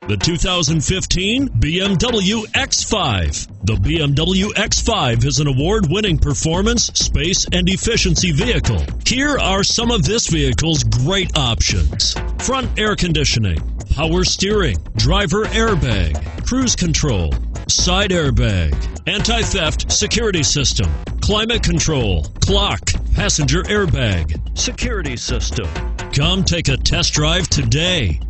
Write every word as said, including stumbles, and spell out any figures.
The two thousand fifteen B M W X five. The B M W X five is an award-winning performance, space, and efficiency vehicle. Here are some of this vehicle's great options: front air conditioning, power steering, driver airbag, cruise control, side airbag, anti-theft security system, climate control, clock, passenger airbag, security system. Come take a test drive today.